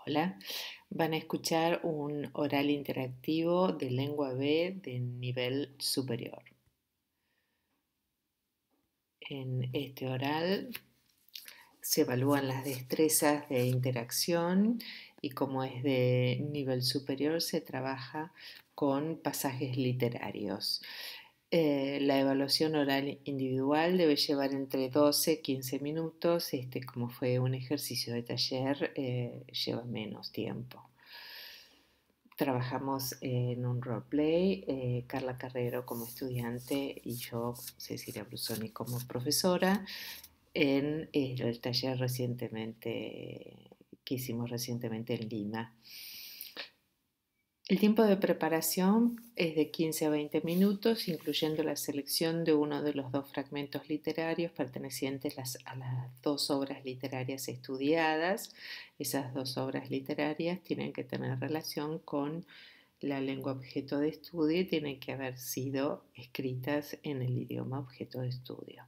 Hola, van a escuchar un oral interactivo de lengua B de nivel superior. En este oral se evalúan las destrezas de interacción y como es de nivel superior se trabaja con pasajes literarios. La evaluación oral individual debe llevar entre 12 y 15 minutos. Como fue un ejercicio de taller, lleva menos tiempo. Trabajamos en un roleplay, Carla Carrero como estudiante y yo, Cecilia Brusoni, como profesora, en el taller que hicimos recientemente en Lima. El tiempo de preparación es de 15 a 20 minutos, incluyendo la selección de uno de los dos fragmentos literarios pertenecientes a las dos obras literarias estudiadas. Esas dos obras literarias tienen que tener relación con la lengua objeto de estudio y tienen que haber sido escritas en el idioma objeto de estudio.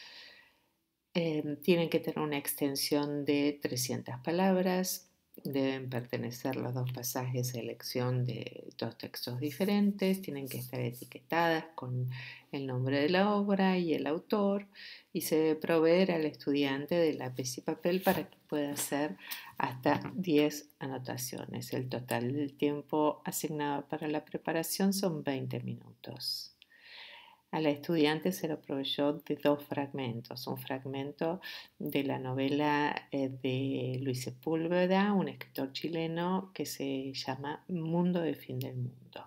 Tienen que tener una extensión de 300 palabras. Deben pertenecer los dos pasajes a elección de dos textos diferentes, tienen que estar etiquetadas con el nombre de la obra y el autor y se debe proveer al estudiante de lápiz y papel para que pueda hacer hasta 10 anotaciones. El total del tiempo asignado para la preparación son 20 minutos. A la estudiante se le proveyó de dos fragmentos, un fragmento de la novela de Luis Sepúlveda, un escritor chileno que se llama Mundo de Fin del Mundo.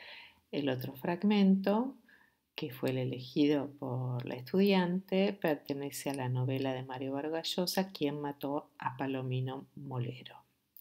El otro fragmento, que fue el elegido por la estudiante, pertenece a la novela de Mario Vargas Llosa, Quien mató a Palomino Molero.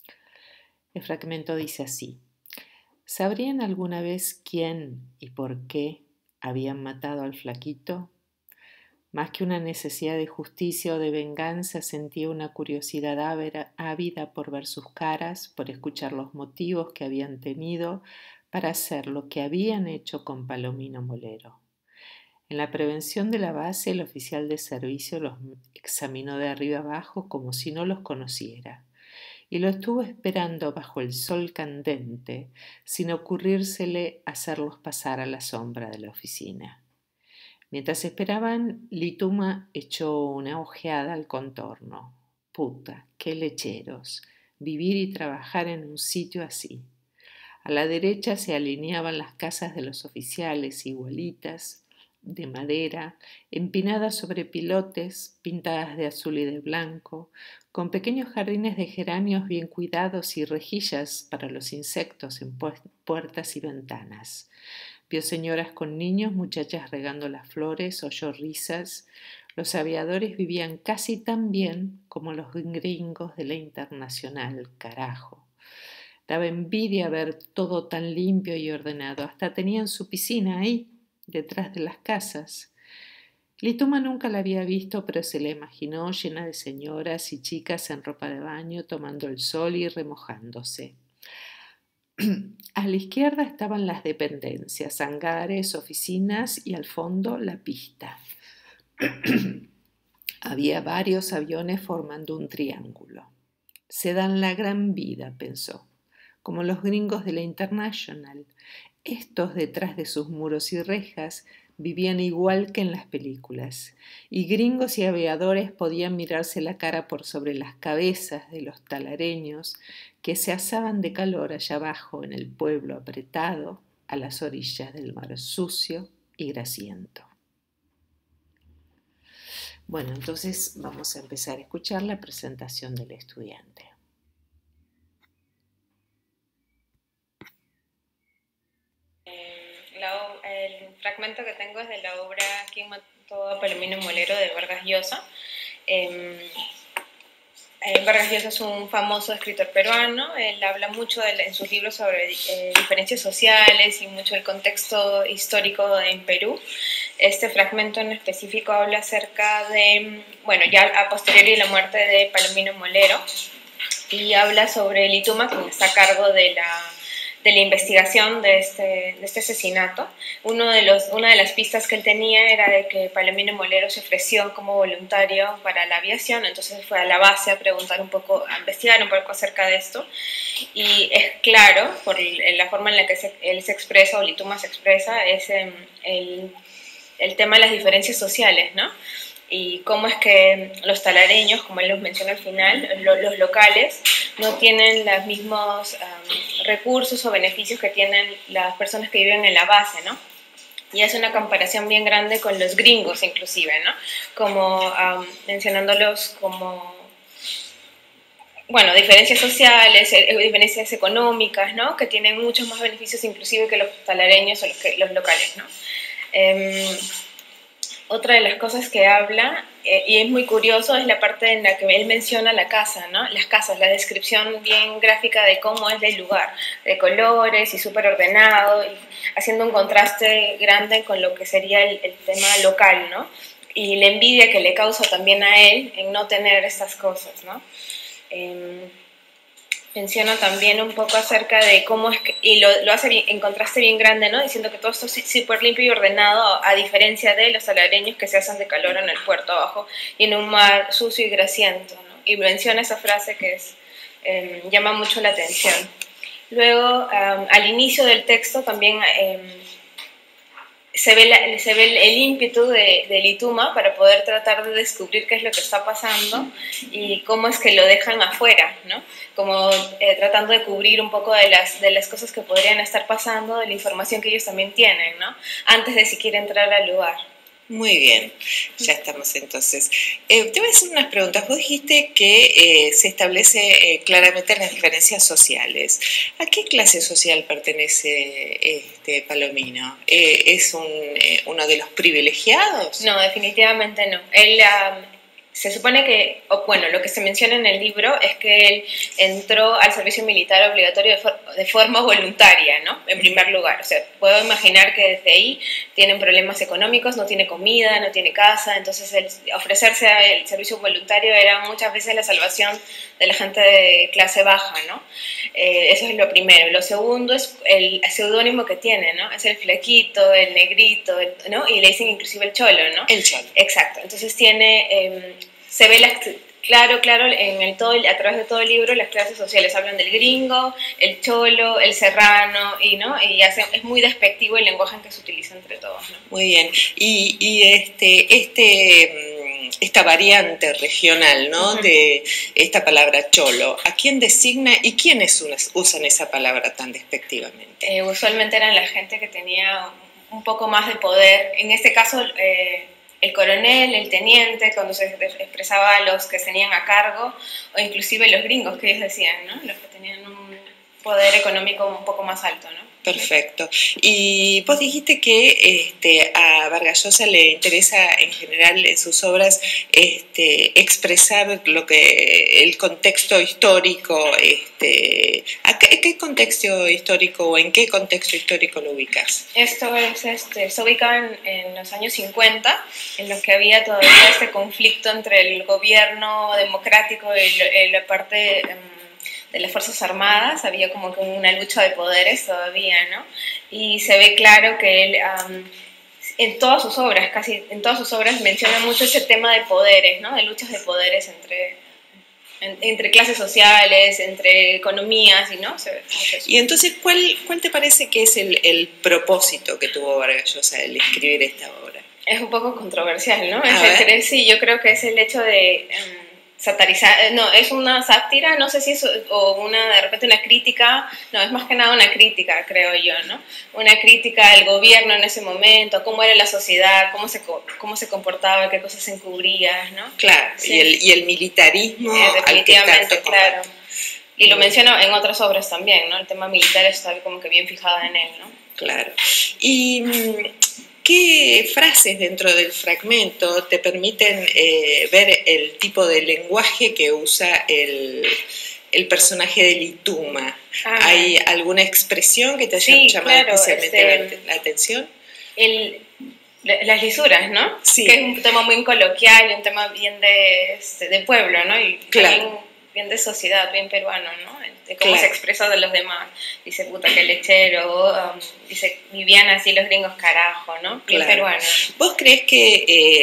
El fragmento dice así: ¿sabrían alguna vez quién y por qué habían matado al flaquito? Más que una necesidad de justicia o de venganza, sentía una curiosidad ávida por ver sus caras, por escuchar los motivos que habían tenido para hacer lo que habían hecho con Palomino Molero. En la prevención de la base, el oficial de servicio los examinó de arriba abajo como si no los conociera, y lo estuvo esperando bajo el sol candente, sin ocurrírsele hacerlos pasar a la sombra de la oficina. Mientras esperaban, Lituma echó una ojeada al contorno. Puta, qué lecheros, vivir y trabajar en un sitio así. A la derecha se alineaban las casas de los oficiales, igualitas, de madera, empinadas sobre pilotes, pintadas de azul y de blanco, con pequeños jardines de geranios bien cuidados y rejillas para los insectos en puertas y ventanas. Vio señoras con niños, muchachas regando las flores, oyó risas. Los aviadores vivían casi tan bien como los gringos de la Internacional, carajo. Daba envidia ver todo tan limpio y ordenado. Hasta tenían su piscina ahí, detrás de las casas. Lituma nunca la había visto, pero se la imaginó llena de señoras y chicas en ropa de baño, tomando el sol y remojándose. A la izquierda estaban las dependencias, hangares, oficinas y al fondo la pista. Había varios aviones formando un triángulo. Se dan la gran vida, pensó, como los gringos de la International. Estos, detrás de sus muros y rejas, vivían igual que en las películas, y gringos y aviadores podían mirarse la cara por sobre las cabezas de los talareños que se asaban de calor allá abajo en el pueblo apretado a las orillas del mar sucio y grasiento. Bueno, entonces vamos a empezar a escuchar la presentación del estudiante. El fragmento que tengo es de la obra Quien mató a Palomino Molero de Vargas Llosa. Vargas Llosa es un famoso escritor peruano. Él habla mucho en sus libros sobre diferencias sociales y mucho del contexto histórico en Perú. Este fragmento en específico habla acerca de, bueno, ya a posteriori de la muerte de Palomino Molero, y habla sobre Lituma, quien está a cargo de de la investigación de este asesinato. Una de las pistas que él tenía era de que Palomino Molero se ofreció como voluntario para la aviación, entonces fue a la base a preguntar un poco, a investigar un poco acerca de esto, y es claro, por la forma en la que él se expresa, o Lituma se expresa, es el tema de las diferencias sociales, ¿no? Y cómo es que los talareños, como él los menciona al final, los locales, no tienen los mismos recursos o beneficios que tienen las personas que viven en la base, ¿no? Y hace una comparación bien grande con los gringos, inclusive, ¿no? Como mencionándolos como, bueno, diferencias sociales, diferencias económicas, ¿no? Que tienen muchos más beneficios inclusive que los talareños o los locales, ¿no? Otra de las cosas que habla, y es muy curioso, es la parte en la que él menciona la casa, ¿no? Las casas, la descripción bien gráfica de cómo es el lugar, de colores y súper ordenado, y haciendo un contraste grande con lo que sería el tema local, ¿no? Y la envidia que le causa también a él en no tener estas cosas, ¿no? Menciona también un poco acerca de cómo es que, y lo hace bien, en contraste bien grande, ¿no? Diciendo que todo esto es súper limpio y ordenado, a diferencia de los salareños que se hacen de calor en el puerto abajo y en un mar sucio y grasiento, ¿no? Y menciona esa frase que llama mucho la atención. Luego, al inicio del texto también se ve el ímpetu de Lituma para poder tratar de descubrir qué es lo que está pasando y cómo es que lo dejan afuera, ¿no? Como tratando de cubrir un poco de las cosas que podrían estar pasando, de la información que ellos también tienen, ¿no? Antes de siquiera entrar al lugar. Muy bien, ya estamos entonces. Te voy a hacer unas preguntas. Vos dijiste que se establece claramente las diferencias sociales. ¿A qué clase social pertenece Palomino? ¿Es uno de los privilegiados? No, definitivamente no. Él se supone que, bueno, lo que se menciona en el libro es que él entró al servicio militar obligatorio de forma voluntaria, ¿no? En primer lugar. O sea, puedo imaginar que desde ahí tienen problemas económicos, no tiene comida, no tiene casa, entonces ofrecerse al servicio voluntario era muchas veces la salvación de la gente de clase baja, ¿no? Eso es lo primero. Lo segundo es el seudónimo que tiene, ¿no? Es el flequito, el negrito, ¿no? Y le dicen inclusive el cholo, ¿no? El cholo. Exacto. Entonces tiene, se ve claro, a través de todo el libro las clases sociales hablan del gringo, el cholo, el serrano, ¿no? Y es muy despectivo el lenguaje en que se utiliza entre todos, ¿no? Muy bien. Y esta variante regional, ¿no? Uh-huh. De esta palabra cholo, ¿a quién designa y quiénes usan esa palabra tan despectivamente? Usualmente eran la gente que tenía un poco más de poder. En este caso, el coronel, el teniente, cuando se expresaba a los que tenían a cargo, o inclusive los gringos que ellos decían, ¿no? Los que tenían un poder económico un poco más alto, ¿no? Perfecto. Y vos dijiste que a Vargas Llosa le interesa en general en sus obras expresar el contexto histórico. ¿Qué contexto histórico o en qué contexto histórico lo ubicas? Esto se ubica en los años 50, en los que había todavía este conflicto entre el gobierno democrático y la parte de las Fuerzas Armadas. Había como que una lucha de poderes todavía, ¿no? Y se ve claro que él, en todas sus obras, casi en todas sus obras, menciona mucho ese tema de poderes, ¿no? De luchas de poderes entre clases sociales, entre economías, ¿no? Y entonces, ¿cuál te parece que es el propósito que tuvo Vargas Llosa al escribir esta obra? Es un poco controversial, ¿no? Sí, yo creo que es el hecho de satirizar, no, es una sátira, no sé si es de repente una crítica, no, es más que nada una crítica, creo yo, ¿no? Una crítica al gobierno en ese momento, cómo era la sociedad, cómo se comportaba, qué cosas se encubría, ¿no? Claro, sí. y el militarismo. Definitivamente, claro. Y lo menciono en otras obras también, ¿no? El tema militar está como que bien fijado en él, ¿no? Claro. Y ¿qué frases dentro del fragmento te permiten ver el tipo de lenguaje que usa el personaje de Lituma? ¿Hay alguna expresión que te haya llamado especialmente la atención? Las lisuras, ¿no? Sí. Que es un tema muy coloquial, un tema bien de pueblo, ¿no? Y claro. bien de sociedad, bien peruano, ¿no? De cómo se expresa de los demás. Dice, puta, que lechero, dice, vivían así los gringos, carajo, ¿no? Bien peruano. ¿Vos crees que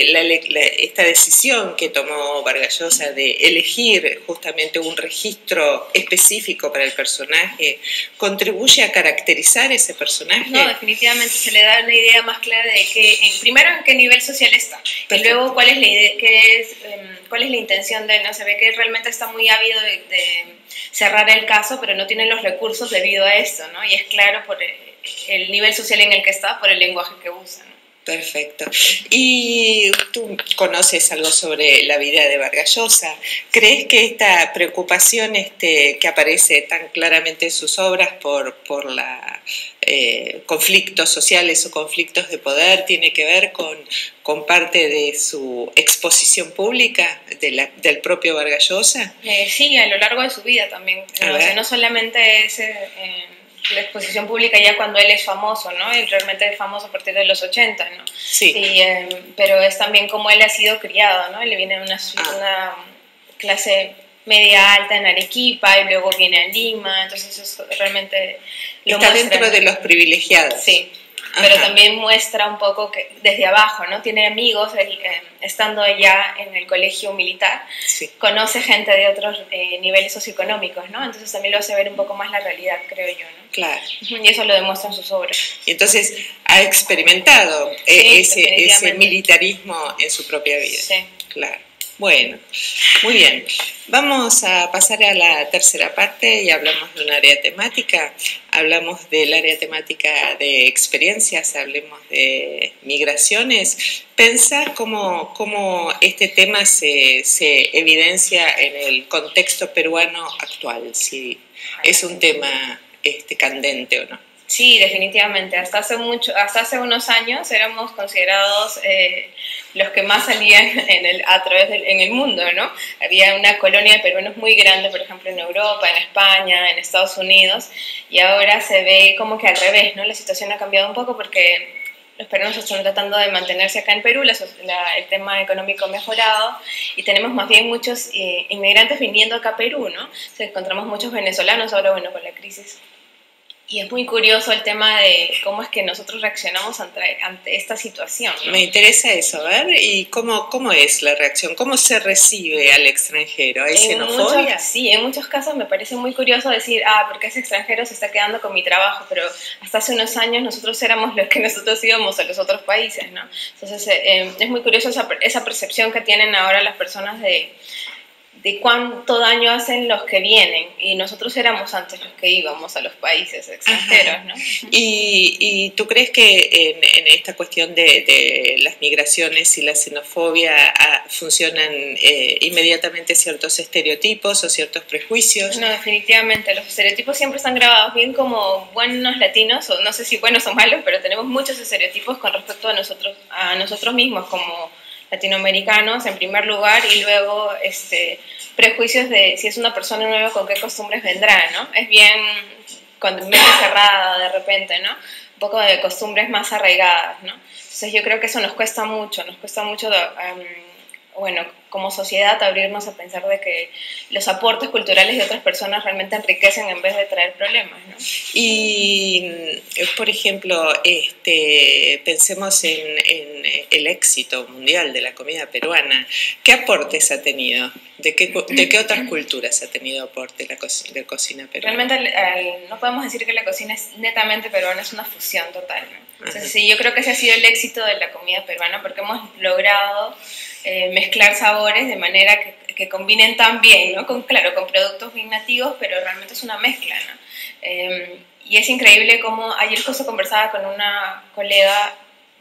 esta decisión que tomó Vargas Llosa de elegir justamente un registro específico para el personaje contribuye a caracterizar ese personaje? No, definitivamente se le da una idea más clara de primero en qué nivel social está. Perfecto. Y luego cuál es la idea, cuál es la intención de él, ¿no? Se ve que realmente está muy ávido de cerrar el caso, pero no tiene los recursos debido a esto, ¿no? Y es claro por el nivel social en el que está, por el lenguaje que usa, ¿no? Perfecto. ¿Y tú conoces algo sobre la vida de Vargas Llosa? ¿Crees que esta preocupación que aparece tan claramente en sus obras por la conflictos sociales o conflictos de poder tiene que ver con parte de su exposición pública del propio Vargas Llosa? Sí, a lo largo de su vida también. O sea, no solamente es la exposición pública ya cuando él es famoso, ¿no? Él realmente es famoso a partir de los 80, ¿no? Sí. Pero es también como él ha sido criado, ¿no? Él viene de una clase media alta en Arequipa y luego viene a Lima, entonces eso realmente lo está muestra dentro de los privilegiados. Sí. Pero también muestra un poco que desde abajo, ¿no? Tiene amigos, estando allá en el colegio militar, sí, conoce gente de otros niveles socioeconómicos, ¿no? Entonces también lo hace ver un poco más la realidad, creo yo, ¿no? Claro. Y eso lo demuestra en sus obras. Y entonces ha experimentado ese militarismo en su propia vida. Sí. Claro. Bueno, muy bien. Vamos a pasar a la tercera parte y hablamos de un área temática. Hablamos del área temática de experiencias, hablemos de migraciones. Pensá cómo este tema se evidencia en el contexto peruano actual, si es un tema candente o no. Sí, definitivamente. Hasta hace unos años éramos considerados los que más salían en el mundo, ¿no? Había una colonia de peruanos muy grande, por ejemplo, en Europa, en España, en Estados Unidos, y ahora se ve como que al revés, ¿no? La situación ha cambiado un poco porque los peruanos están tratando de mantenerse acá en Perú, el tema económico ha mejorado y tenemos más bien muchos inmigrantes viniendo acá a Perú, ¿no? Encontramos muchos venezolanos ahora, bueno, con la crisis. Y es muy curioso el tema de cómo es que nosotros reaccionamos ante esta situación, ¿no? Me interesa eso, a ver, ¿y cómo es la reacción? ¿Cómo se recibe al extranjero? ¿Hay xenofobia? Sí, en muchos casos me parece muy curioso decir, porque ese extranjero se está quedando con mi trabajo, pero hasta hace unos años nosotros éramos los que nosotros íbamos a los otros países, ¿no? Entonces es muy curioso esa percepción que tienen ahora las personas de cuánto daño hacen los que vienen, y nosotros éramos antes los que íbamos a los países extranjeros, ¿no? ¿Y tú crees que en esta cuestión de las migraciones y la xenofobia funcionan inmediatamente ciertos estereotipos o ciertos prejuicios? No, definitivamente, los estereotipos siempre están grabados bien como buenos latinos, o no sé si buenos o malos, pero tenemos muchos estereotipos con respecto a nosotros mismos como latinoamericanos en primer lugar, y luego prejuicios de si es una persona nueva con qué costumbres vendrá, ¿no? Es bien con mente cerrada de repente, ¿no? Un poco de costumbres más arraigadas, ¿no? Entonces yo creo que eso nos cuesta mucho, bueno, como sociedad abrirnos a pensar de que los aportes culturales de otras personas realmente enriquecen en vez de traer problemas, ¿no? Y, por ejemplo, pensemos en el éxito mundial de la comida peruana. ¿Qué aportes ha tenido? ¿De qué otras culturas ha tenido aporte la cocina peruana? Realmente no podemos decir que la cocina es netamente peruana, es una fusión total, ¿no? Entonces, sí, yo creo que ese ha sido el éxito de la comida peruana, porque hemos logrado mezclar sabores de manera que combinen tan bien, ¿no? Con productos bien nativos, pero realmente es una mezcla, ¿no? Y es increíble cómo ayer justo conversaba con una colega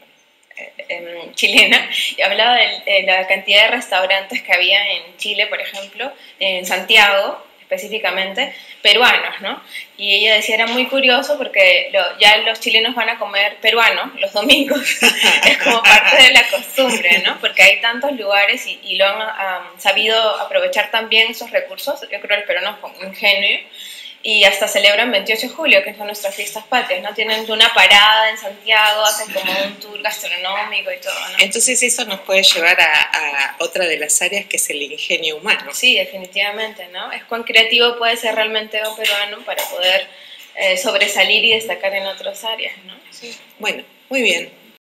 chilena y hablaba de la cantidad de restaurantes que había en Chile, por ejemplo, en Santiago específicamente, peruanos, ¿no? Y ella decía, era muy curioso porque ya los chilenos van a comer peruano los domingos, es como parte de la costumbre, ¿no? Porque hay tantos lugares y lo han sabido aprovechar tan bien esos recursos. Yo creo que el peruano es ingenio y hasta celebran 28 de julio, que son nuestras fiestas patrias, ¿no? Tienen una parada en Santiago, hacen como un tour gastronómico y todo, ¿no? Entonces eso nos puede llevar a otra de las áreas, que es el ingenio humano. Sí, definitivamente, ¿no? Es cuán creativo puede ser realmente un peruano para poder sobresalir y destacar en otras áreas, ¿no? Sí. Bueno, muy bien.